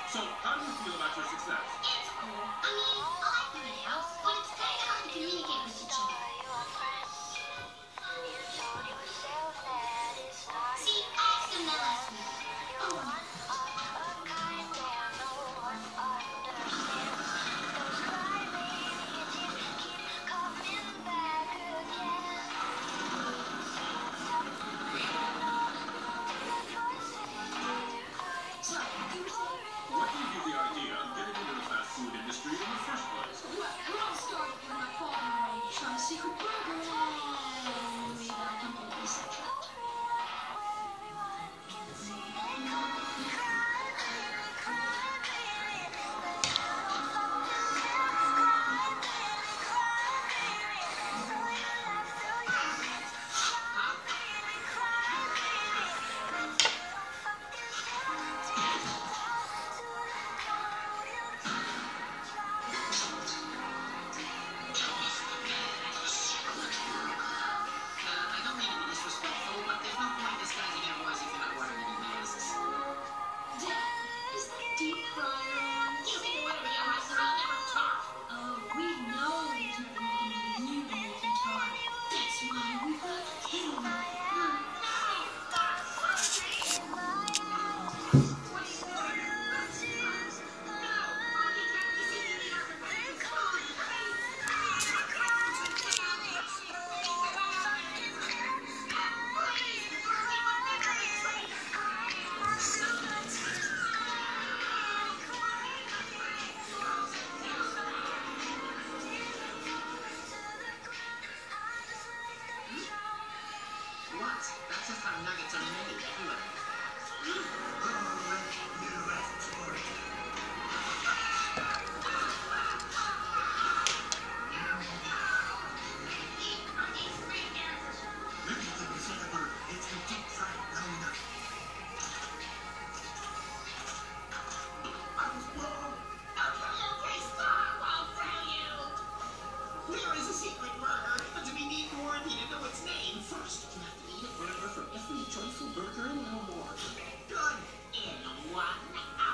So, how do you feel about your success? It's cool. I mean, I like the videos, but it's kind of hard to communicate with each other. See, I asked him that last week. So, what gave you the idea of getting into the fast food industry in the first place? Well, it all started when my father wanted to try a secret burger and we got completely sidetracked. I don't mean to be disrespectful, but there's no point disguising your voice if you're not wearing any masks. Dad, is the deep fryer on? You think you want to be a wrestler? I'll never talk. Oh, we know there's nothing we can do to you to make you talk. That's why we got him. What? That's just how nuggets are made. Look. Okay, stop! I'll tell you! There is a secret burger, but to be meat-worthy to know its name, first you have to eat a burger from every joyful burger and no more. Good. In 1 hour.